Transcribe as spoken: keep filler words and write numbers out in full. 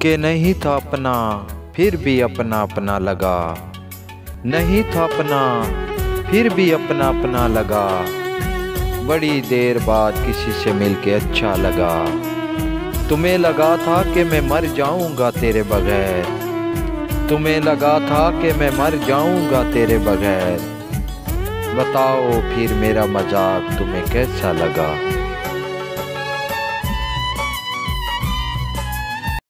के नहीं था अपना फिर भी अपना अपना लगा, नहीं था अपना फिर भी अपना अपना लगा। बड़ी देर बाद किसी से मिलके अच्छा लगा। तुम्हें लगा था कि मैं मर जाऊंगा तेरे बगैर, तुम्हें लगा था कि मैं मर जाऊंगा तेरे बगैर। बताओ फिर मेरा मजाक तुम्हें कैसा लगा।